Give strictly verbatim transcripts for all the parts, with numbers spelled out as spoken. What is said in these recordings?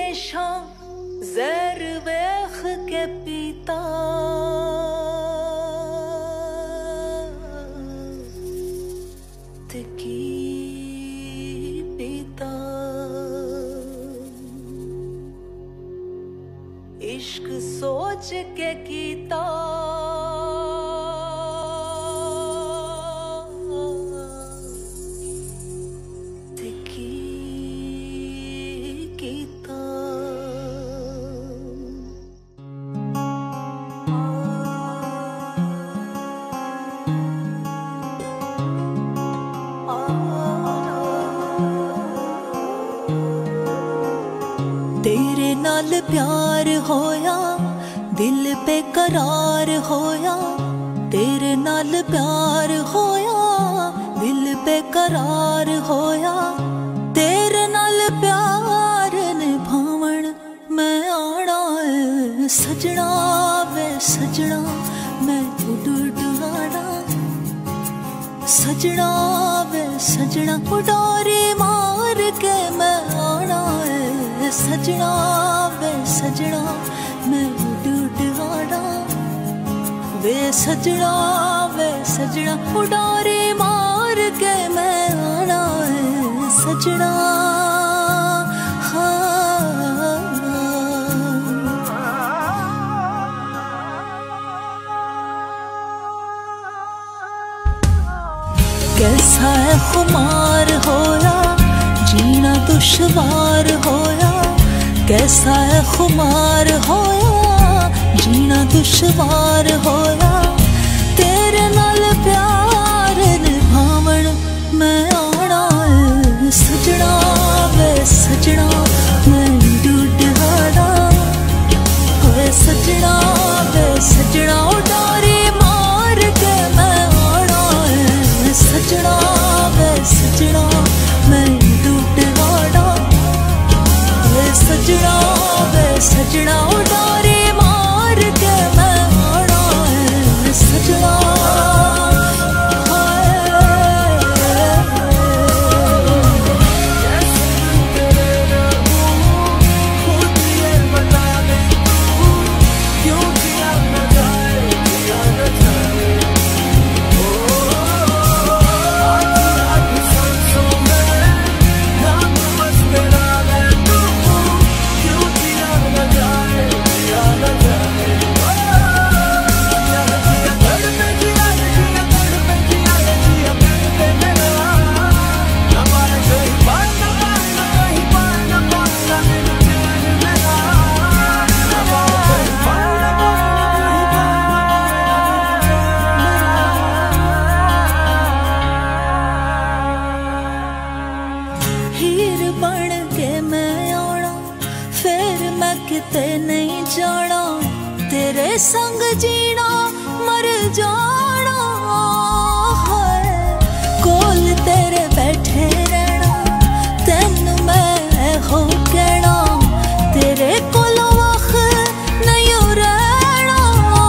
हमेशा जहर वेख के पीता ते की पीता इश्क सोच के कीता ते की कीता तेरे नाल प्यार होया दिल पे करार होया तेरे नाल प्यार होया दिल पे करार होया तेरे नाल प्यार निभावण मैं आना है सजना वे सजना मैं उड़ उड़ आना सजना वे सजना उडारी मार के मैं आना है सजना वे सजना मैं उड़ उड़ आना वे सजना वे सजना उडारी मार के मैं आना है सजना कैसा है खुमार होया जीना दुश्वार होया कैसा है खुमार होया जीना दुश्वार होया तेरे नाल प्यार निभावण मैं आना है सजना वे सजना मैं डूड आना होए सजना वे सजना उडारी मार के मैं आना है सजना वे सजना मैं डूड आना सजना वे सजना उडारी मार के मैं आना है सजना नहीं जाना तेरे संग जीना मर जाना है कोल तेरे बैठे रहना तेन मैं हो कहना तेरे कोल वख नहीं रहना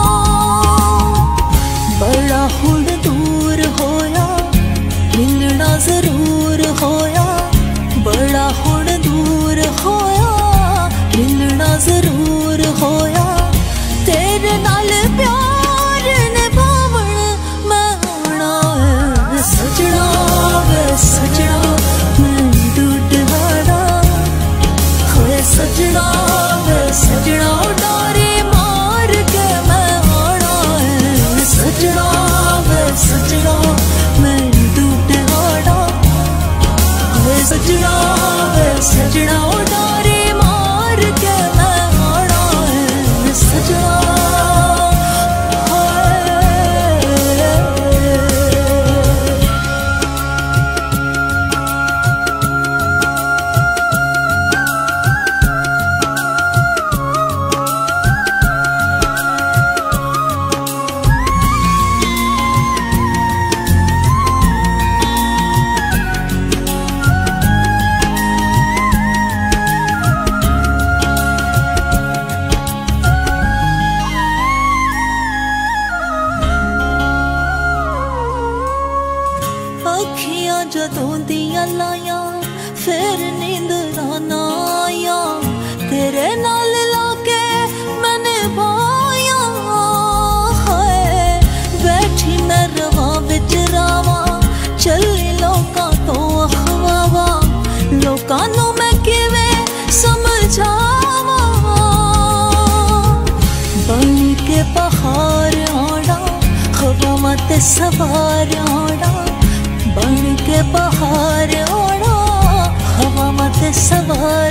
बड़ा हुण दूर होया मिलना जरूर होया बड़ा हुण दूर होया मिलना जरूर होया तेरे नाल प्यार निभावण मैं आना है सजना वे सजना मैं डूड आना होए सजना वे सजना उडारी मार के मैं आना है सजना वे सजना मैं डूड आना होए सजना वे सजना उडारी के मैं आना है सजना जदों दियां लाया फिर नींद ना आया सवार आना, बन के बहार आना, हवा मत सवार